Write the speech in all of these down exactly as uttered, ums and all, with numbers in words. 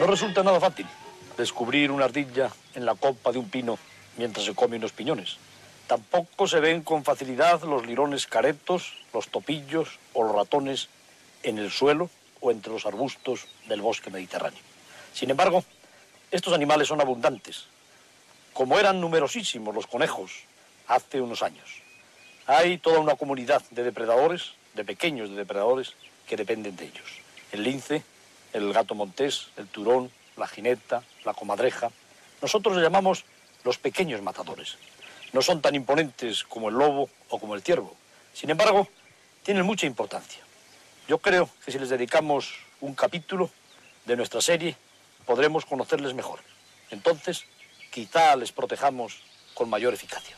No resulta nada fácil descubrir una ardilla en la copa de un pino mientras se come unos piñones. Tampoco se ven con facilidad los lirones caretos, los topillos o los ratones en el suelo o entre los arbustos del bosque mediterráneo. Sin embargo, estos animales son abundantes, como eran numerosísimos los conejos hace unos años. Hay toda una comunidad de depredadores, de pequeños depredadores, que dependen de ellos. El lince, el gato montés, el turón, la jineta, la comadreja. Nosotros les llamamos los pequeños matadores. No son tan imponentes como el lobo o como el ciervo. Sin embargo, tienen mucha importancia. Yo creo que si les dedicamos un capítulo de nuestra serie, podremos conocerles mejor. Entonces, quizá les protejamos con mayor eficacia.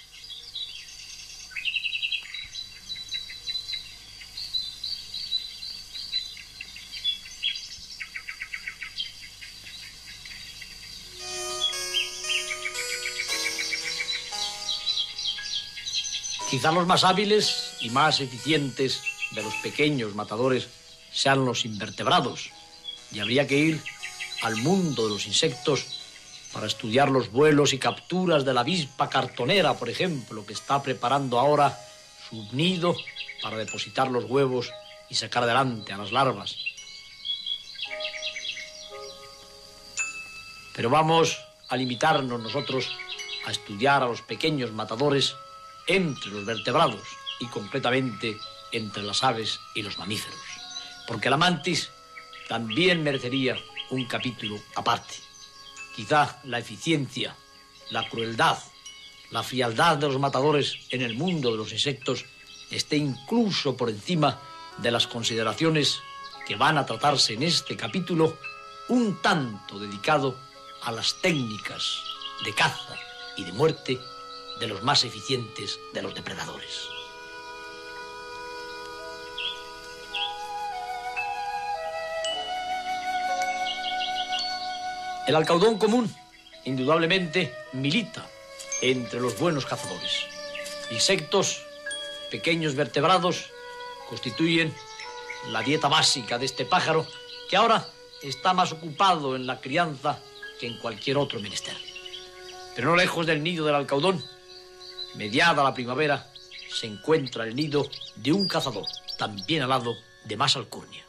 Quizá los más hábiles y más eficientes de los pequeños matadores sean los invertebrados, y habría que ir al mundo de los insectos para estudiar los vuelos y capturas de la avispa cartonera, por ejemplo, que está preparando ahora su nido para depositar los huevos y sacar adelante a las larvas. Pero vamos a limitarnos nosotros a estudiar a los pequeños matadores entre los vertebrados y concretamente entre las aves y los mamíferos, porque la mantis también merecería un capítulo aparte. Quizá la eficiencia, la crueldad, la frialdad de los matadores en el mundo de los insectos esté incluso por encima de las consideraciones que van a tratarse en este capítulo, un tanto dedicado a las técnicas de caza y de muerte de los más eficientes de los depredadores. El alcaudón común, indudablemente, milita entre los buenos cazadores. Insectos, pequeños vertebrados, constituyen la dieta básica de este pájaro, que ahora está más ocupado en la crianza que en cualquier otro menester. Pero no lejos del nido del alcaudón, mediada la primavera, se encuentra el nido de un cazador, también alado de más alcurnia.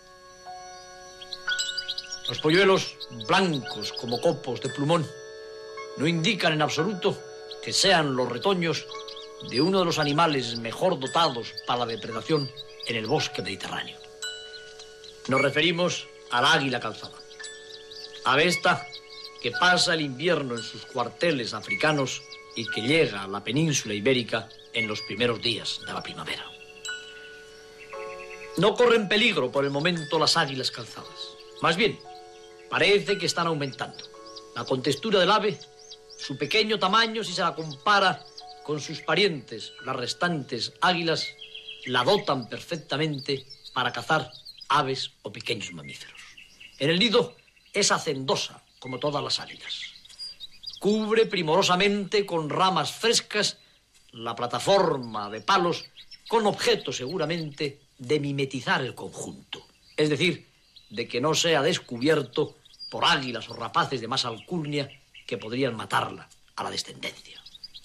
Los polluelos, blancos como copos de plumón, no indican en absoluto que sean los retoños de uno de los animales mejor dotados para la depredación en el bosque mediterráneo. Nos referimos al águila calzada, ave esta que pasa el invierno en sus cuarteles africanos y que llega a la península ibérica en los primeros días de la primavera. No corren peligro por el momento las águilas calzadas. Más bien, parece que están aumentando. La contextura del ave, su pequeño tamaño, si se la compara con sus parientes, las restantes águilas, la dotan perfectamente para cazar aves o pequeños mamíferos. En el nido es hacendosa, como todas las águilas. Cubre primorosamente con ramas frescas la plataforma de palos, con objeto seguramente de mimetizar el conjunto. Es decir, de que no sea descubierto por águilas o rapaces de más alcurnia que podrían matarla a la descendencia.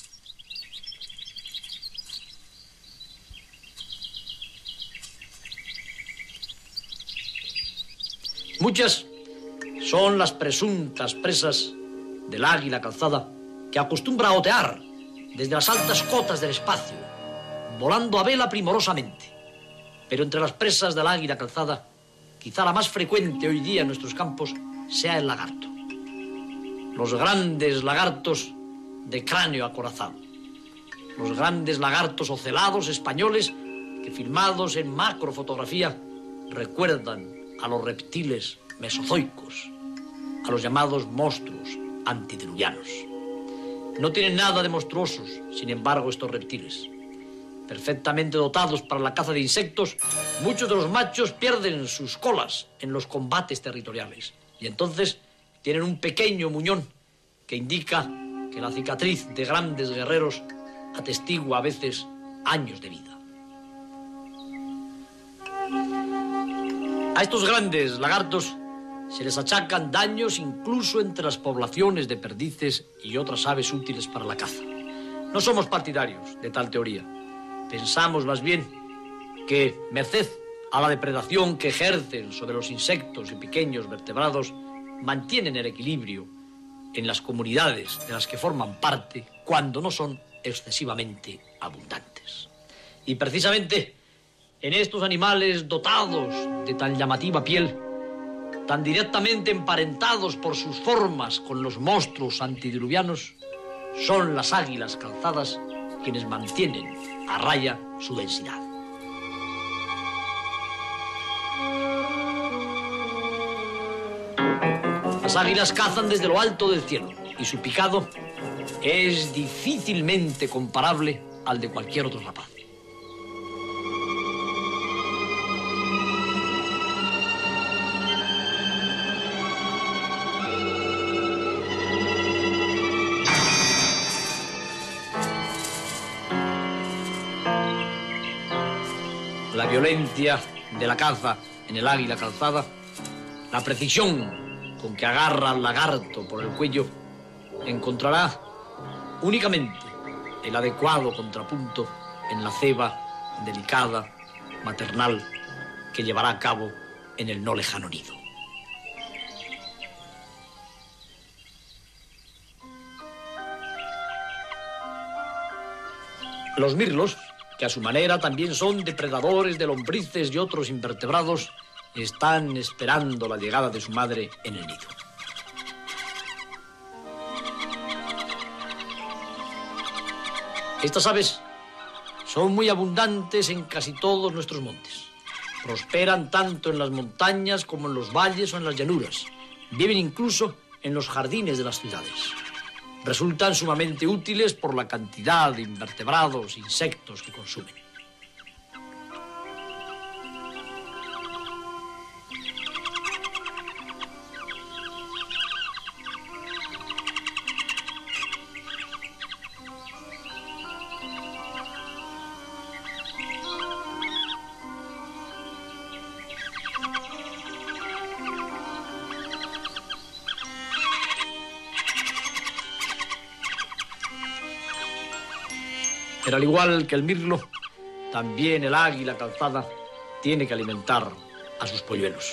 Muchas son las presuntas presas del águila calzada que acostumbra a otear desde las altas cotas del espacio, volando a vela primorosamente. Pero entre las presas del águila calzada, quizá la más frecuente hoy día en nuestros campos sea el lagarto. Los grandes lagartos de cráneo acorazado. Los grandes lagartos ocelados españoles que, filmados en macrofotografía, recuerdan a los reptiles mesozoicos, a los llamados monstruos antediluvianos. No tienen nada de monstruosos, sin embargo, estos reptiles. Perfectamente dotados para la caza de insectos, muchos de los machos pierden sus colas en los combates territoriales. Y entonces tienen un pequeño muñón que indica que la cicatriz de grandes guerreros atestigua a veces años de vida. A estos grandes lagartos se les achacan daños incluso entre las poblaciones de perdices y otras aves útiles para la caza. No somos partidarios de tal teoría. Pensamos más bien que, merced a la depredación que ejercen sobre los insectos y pequeños vertebrados, mantienen el equilibrio en las comunidades de las que forman parte cuando no son excesivamente abundantes. Y precisamente en estos animales dotados de tan llamativa piel, tan directamente emparentados por sus formas con los monstruos antidiluvianos, son las águilas calzadas quienes mantienen a raya su densidad. Las águilas cazan desde lo alto del cielo y su picado es difícilmente comparable al de cualquier otro rapaz. La violencia de la caza en el águila calzada, la precisión con que agarra al lagarto por el cuello, encontrará únicamente el adecuado contrapunto en la ceba delicada, maternal, que llevará a cabo en el no lejano nido. Los mirlos, que a su manera también son depredadores de lombrices y otros invertebrados, están esperando la llegada de su madre en el nido. Estas aves son muy abundantes en casi todos nuestros montes. Prosperan tanto en las montañas como en los valles o en las llanuras. Viven incluso en los jardines de las ciudades. Resultan sumamente útiles por la cantidad de invertebrados e insectos que consumen. Pero al igual que el mirlo, también el águila calzada tiene que alimentar a sus polluelos.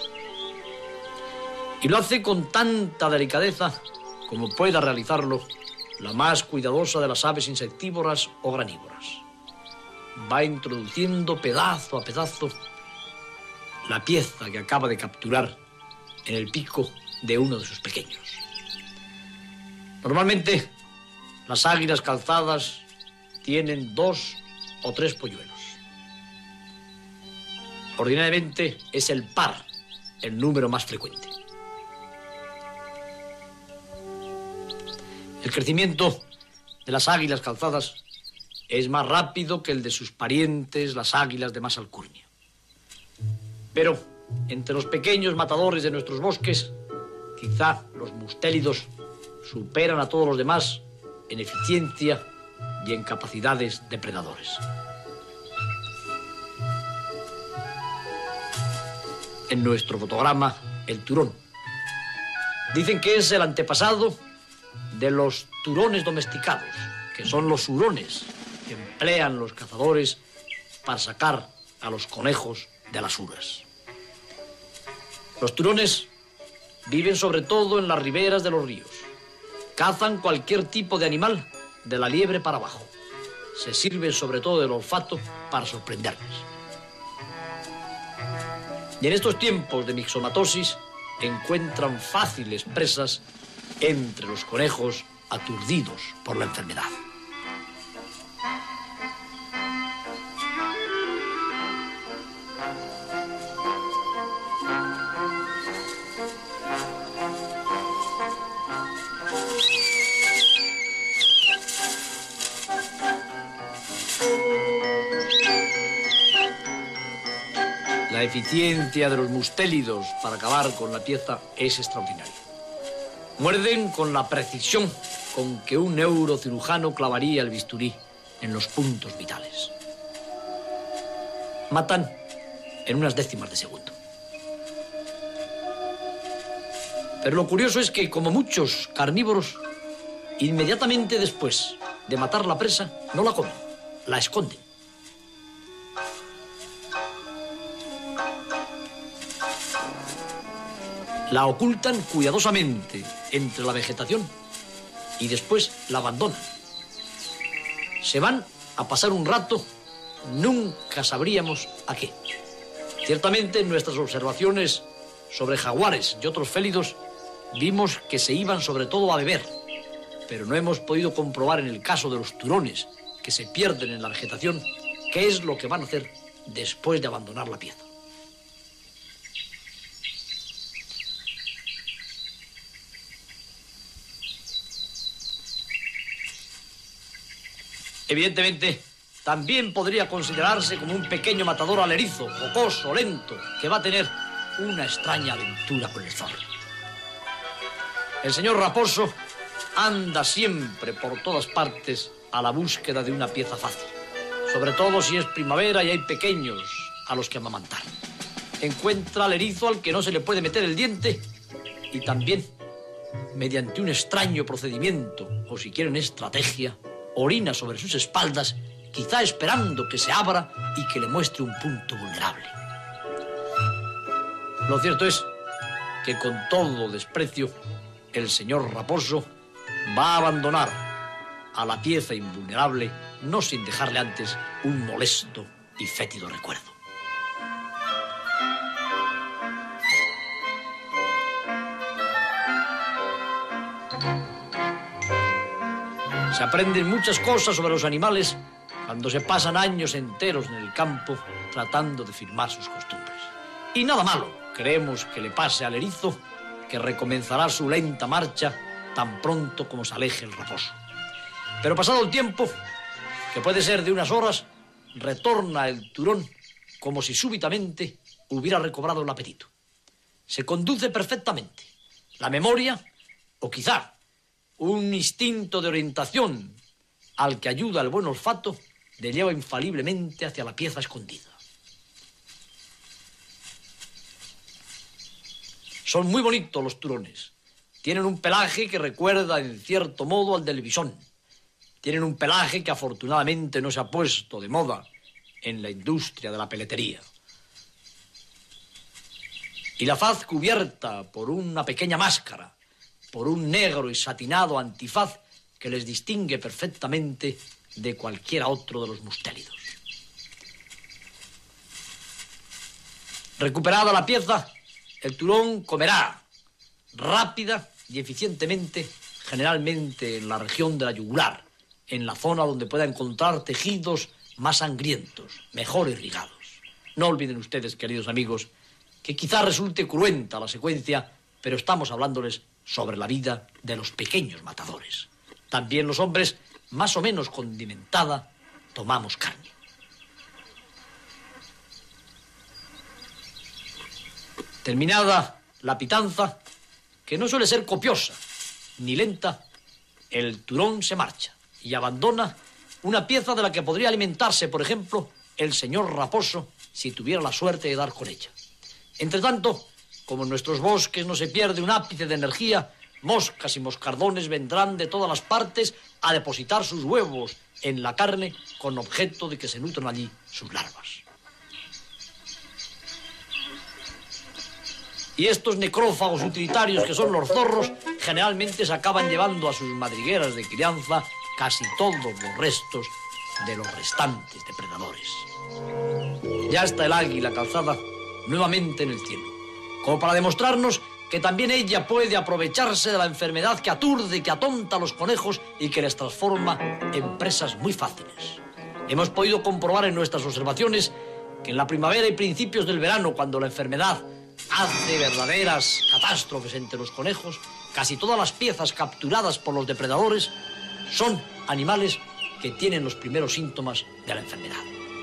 Y lo hace con tanta delicadeza como pueda realizarlo la más cuidadosa de las aves insectívoras o granívoras. Va introduciendo pedazo a pedazo la pieza que acaba de capturar en el pico de uno de sus pequeños. Normalmente, las águilas calzadas tienen dos o tres polluelos. Ordinariamente es el par el número más frecuente. El crecimiento de las águilas calzadas es más rápido que el de sus parientes, las águilas de más alcurnia. Pero entre los pequeños matadores de nuestros bosques, quizá los mustélidos superan a todos los demás en eficiencia y en capacidades depredadores. En nuestro fotograma, el turón. Dicen que es el antepasado de los turones domesticados, que son los hurones que emplean los cazadores para sacar a los conejos de las uras. Los turones viven sobre todo en las riberas de los ríos. Cazan cualquier tipo de animal, de la liebre para abajo. Se sirven sobre todo del olfato para sorprenderles. Y en estos tiempos de mixomatosis encuentran fáciles presas entre los conejos aturdidos por la enfermedad. La eficiencia de los mustélidos para acabar con la pieza es extraordinaria. Muerden con la precisión con que un neurocirujano clavaría el bisturí en los puntos vitales. Matan en unas décimas de segundo. Pero lo curioso es que, como muchos carnívoros, inmediatamente después de matar la presa, no la comen, la esconden. La ocultan cuidadosamente entre la vegetación y después la abandonan. Se van a pasar un rato, nunca sabríamos a qué. Ciertamente, en nuestras observaciones sobre jaguares y otros félidos, vimos que se iban sobre todo a beber, pero no hemos podido comprobar en el caso de los turones, que se pierden en la vegetación, qué es lo que van a hacer después de abandonar la pieza. Evidentemente, también podría considerarse como un pequeño matador al erizo, jocoso, lento, que va a tener una extraña aventura con el zorro. El señor Raposo anda siempre por todas partes a la búsqueda de una pieza fácil, sobre todo si es primavera y hay pequeños a los que amamantar. Encuentra al erizo al que no se le puede meter el diente y también, mediante un extraño procedimiento, o si quieren estrategia, orina sobre sus espaldas, quizá esperando que se abra y que le muestre un punto vulnerable. Lo cierto es que con todo desprecio, el señor Raposo va a abandonar a la pieza invulnerable, no sin dejarle antes un molesto y fétido recuerdo. Se aprenden muchas cosas sobre los animales cuando se pasan años enteros en el campo tratando de firmar sus costumbres. Y nada malo creemos que le pase al erizo, que recomenzará su lenta marcha tan pronto como se aleje el raposo. Pero pasado el tiempo, que puede ser de unas horas, retorna el turón como si súbitamente hubiera recobrado el apetito. Se conduce perfectamente. La memoria, o quizá un instinto de orientación al que ayuda el buen olfato, le lleva infaliblemente hacia la pieza escondida. Son muy bonitos los turones. Tienen un pelaje que recuerda en cierto modo al del bisón. Tienen un pelaje que afortunadamente no se ha puesto de moda en la industria de la peletería. Y la faz cubierta por una pequeña máscara, por un negro y satinado antifaz que les distingue perfectamente de cualquiera otro de los mustélidos. Recuperada la pieza, el turón comerá rápida y eficientemente, generalmente en la región de la yugular, en la zona donde pueda encontrar tejidos más sangrientos, mejor irrigados. No olviden ustedes, queridos amigos, que quizá resulte cruenta la secuencia, pero estamos hablándoles sobre la vida de los pequeños matadores. También los hombres, más o menos condimentada, tomamos carne. Terminada la pitanza, que no suele ser copiosa ni lenta, el turón se marcha y abandona una pieza de la que podría alimentarse, por ejemplo, el señor Raposo, si tuviera la suerte de dar con ella. Entre tanto, como en nuestros bosques no se pierde un ápice de energía, moscas y moscardones vendrán de todas las partes a depositar sus huevos en la carne con objeto de que se nutran allí sus larvas. Y estos necrófagos utilitarios que son los zorros generalmente se acaban llevando a sus madrigueras de crianza casi todos los restos de los restantes depredadores. Ya está el águila calzada nuevamente en el cielo, como para demostrarnos que también ella puede aprovecharse de la enfermedad que aturde y que atonta a los conejos y que les transforma en presas muy fáciles. Hemos podido comprobar en nuestras observaciones que en la primavera y principios del verano, cuando la enfermedad hace verdaderas catástrofes entre los conejos, casi todas las piezas capturadas por los depredadores son animales que tienen los primeros síntomas de la enfermedad.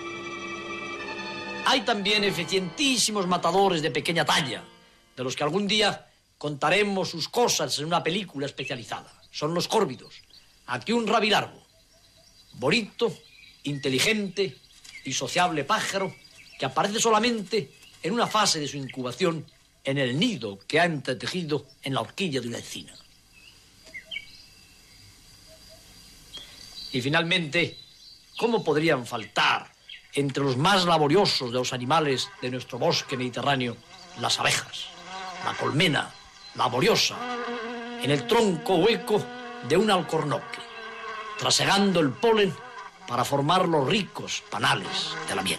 Hay también eficientísimos matadores de pequeña talla, de los que algún día contaremos sus cosas en una película especializada. Son los córvidos. Aquí un rabilargo, bonito, inteligente y sociable pájaro que aparece solamente en una fase de su incubación en el nido que ha entretejido en la horquilla de una encina. Y finalmente, ¿cómo podrían faltar entre los más laboriosos de los animales de nuestro bosque mediterráneo las abejas, la colmena laboriosa, en el tronco hueco de un alcornoque, trasegando el polen para formar los ricos panales de la miel?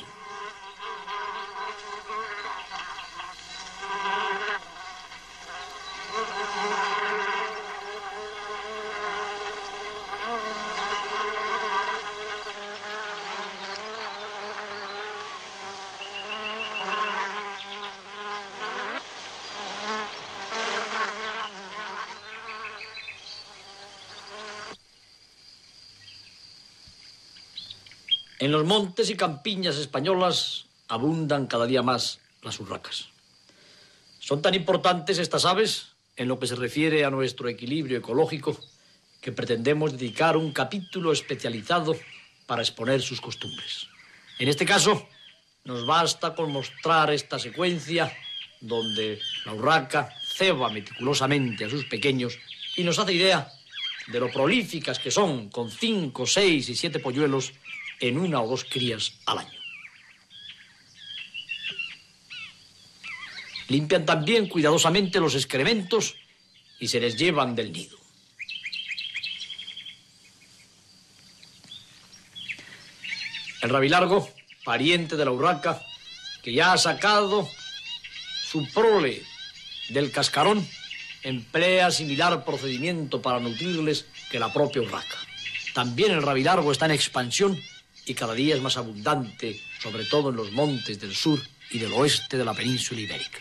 En los montes y campiñas españolas abundan cada día más las urracas. Son tan importantes estas aves en lo que se refiere a nuestro equilibrio ecológico que pretendemos dedicar un capítulo especializado para exponer sus costumbres. En este caso, nos basta con mostrar esta secuencia donde la urraca ceba meticulosamente a sus pequeños y nos hace idea de lo prolíficas que son con cinco, seis y siete polluelos en una o dos crías al año. Limpian también cuidadosamente los excrementos y se les llevan del nido. El rabilargo, pariente de la urraca, que ya ha sacado su prole del cascarón, emplea similar procedimiento para nutrirles que la propia urraca. También el rabilargo está en expansión y cada día es más abundante, sobre todo en los montes del sur y del oeste de la península ibérica.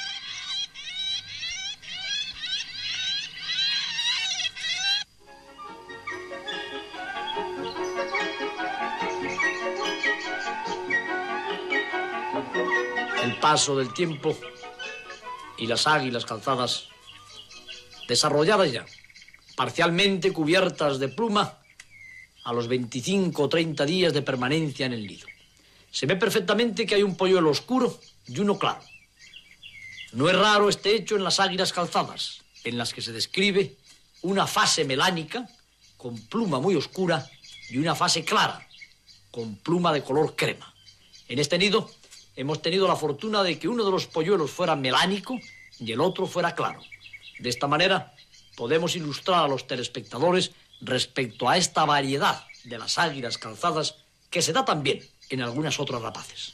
El paso del tiempo y las águilas calzadas, desarrolladas ya, parcialmente cubiertas de pluma, a los veinticinco o treinta días de permanencia en el nido. Se ve perfectamente que hay un polluelo oscuro y uno claro. No es raro este hecho en las águilas calzadas, en las que se describe una fase melánica con pluma muy oscura y una fase clara con pluma de color crema. En este nido hemos tenido la fortuna de que uno de los polluelos fuera melánico y el otro fuera claro. De esta manera podemos ilustrar a los telespectadores respecto a esta variedad de las águilas calzadas que se da también en algunas otras rapaces.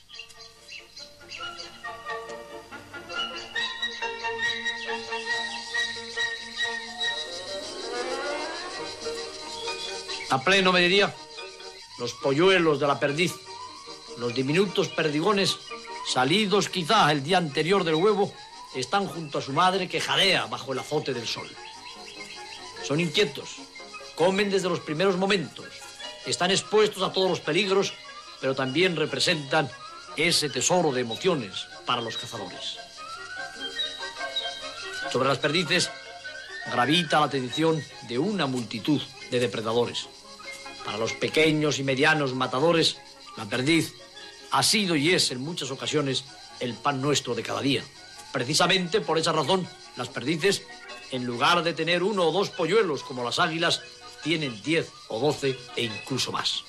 A pleno mediodía, los polluelos de la perdiz, los diminutos perdigones, salidos quizá el día anterior del huevo, están junto a su madre que jadea bajo el azote del sol. Son inquietos, comen desde los primeros momentos, están expuestos a todos los peligros, pero también representan ese tesoro de emociones para los cazadores. Sobre las perdices gravita la atención de una multitud de depredadores. Para los pequeños y medianos matadores, la perdiz ha sido y es en muchas ocasiones el pan nuestro de cada día. Precisamente por esa razón, las perdices, en lugar de tener uno o dos polluelos como las águilas, tienen diez o doce e incluso más.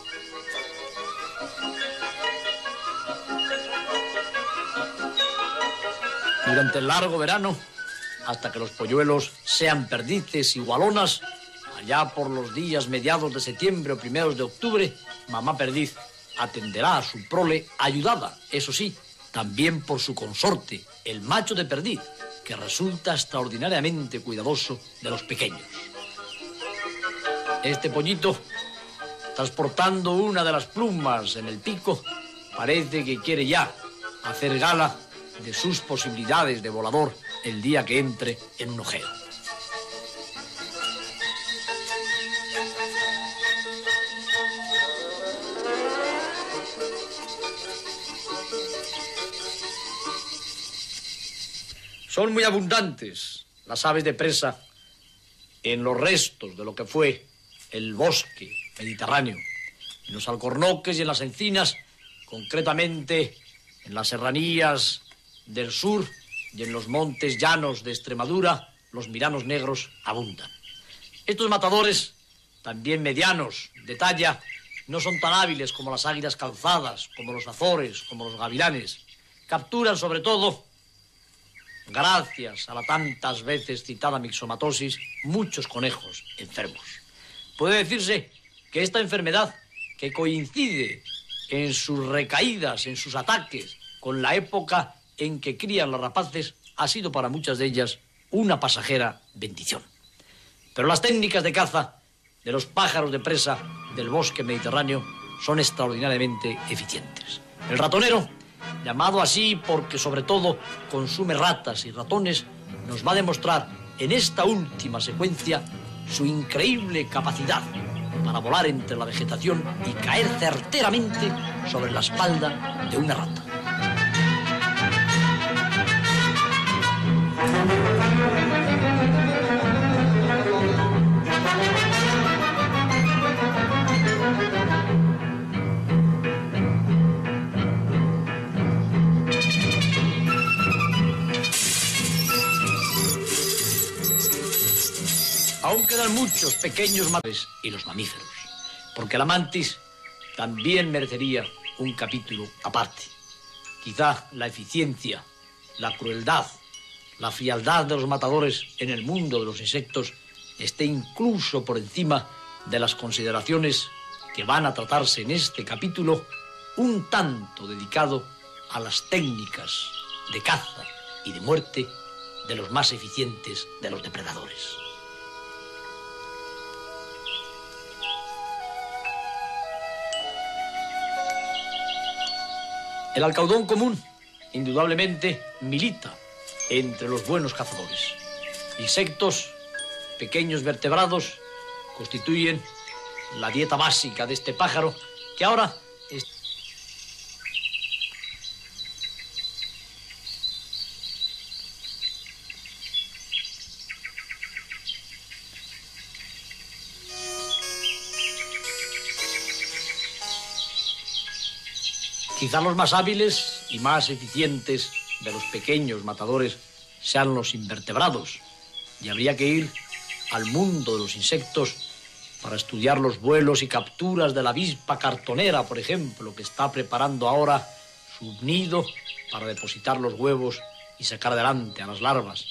Durante el largo verano, hasta que los polluelos sean perdices y gualonas, allá por los días mediados de septiembre o primeros de octubre, mamá perdiz atenderá a su prole ayudada, eso sí, también por su consorte, el macho de perdiz, que resulta extraordinariamente cuidadoso de los pequeños. Este pollito, transportando una de las plumas en el pico, parece que quiere ya hacer gala de sus posibilidades de volador el día que entre en un ojeo. Son muy abundantes las aves de presa en los restos de lo que fue el bosque mediterráneo, en los alcornoques y en las encinas, concretamente en las serranías del sur y en los montes llanos de Extremadura los miranos negros abundan. Estos matadores, también medianos, de talla, no son tan hábiles como las águilas calzadas, como los azores, como los gavilanes. Capturan sobre todo, gracias a la tantas veces citada mixomatosis, muchos conejos enfermos. Puede decirse que esta enfermedad, que coincide en sus recaídas, en sus ataques, con la época en que crían los rapaces, ha sido para muchas de ellas una pasajera bendición. Pero las técnicas de caza de los pájaros de presa del bosque mediterráneo son extraordinariamente eficientes. El ratonero, llamado así porque sobre todo consume ratas y ratones, nos va a demostrar en esta última secuencia su increíble capacidad para volar entre la vegetación y caer certeramente sobre la espalda de una rata. Aún quedan muchos pequeños mamíferos y los mamíferos, porque la mantis también merecería un capítulo aparte. Quizá la eficiencia, la crueldad, la frialdad de los matadores en el mundo de los insectos esté incluso por encima de las consideraciones que van a tratarse en este capítulo, un tanto dedicado a las técnicas de caza y de muerte de los más eficientes de los depredadores. El alcaudón común, indudablemente, milita entre los buenos cazadores. Insectos, pequeños vertebrados, constituyen la dieta básica de este pájaro, que ahora es... Quizá los más hábiles y más eficientes de los pequeños matadores sean los invertebrados, y habría que ir al mundo de los insectos para estudiar los vuelos y capturas de la avispa cartonera, por ejemplo, que está preparando ahora su nido para depositar los huevos y sacar adelante a las larvas.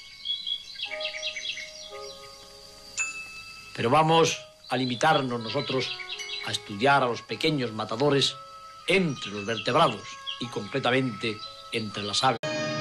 Pero vamos a limitarnos nosotros a estudiar a los pequeños matadores entre los vertebrados y concretamente entre las aves.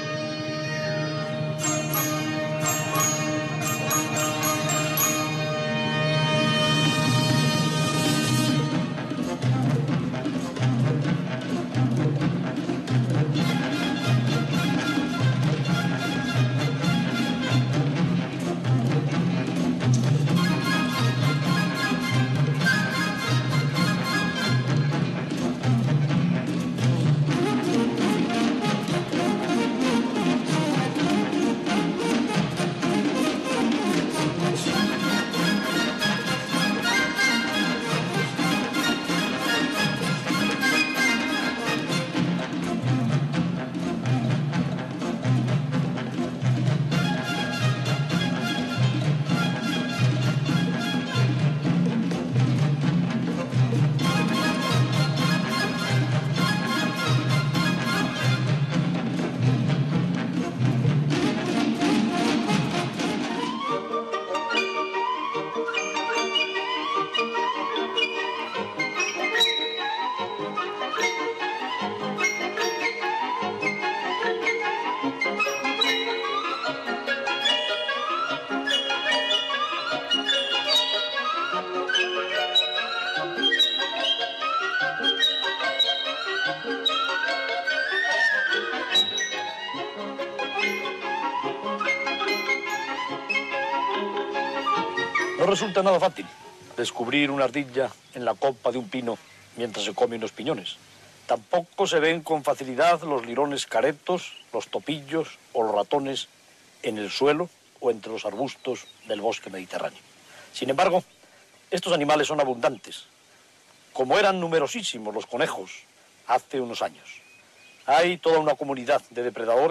No resulta nada fácil descubrir una ardilla en la copa de un pino mientras se come unos piñones. Tampoco se ven con facilidad los lirones caretos, los topillos o los ratones en el suelo o entre los arbustos del bosque mediterráneo. Sin embargo, estos animales son abundantes, como eran numerosísimos los conejos hace unos años. Hay toda una comunidad de depredadores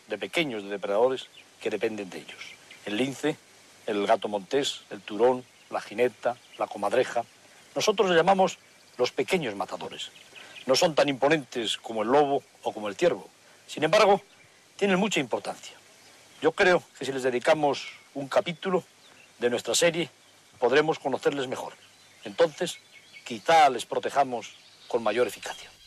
de pequeños depredadores que dependen de ellos. El lince, el gato montés, el turón, la jineta, la comadreja. Nosotros les llamamos los pequeños matadores. No son tan imponentes como el lobo o como el ciervo. Sin embargo, tienen mucha importancia. Yo creo que si les dedicamos un capítulo de nuestra serie, podremos conocerles mejor. Entonces, quizá les protejamos con mayor eficacia.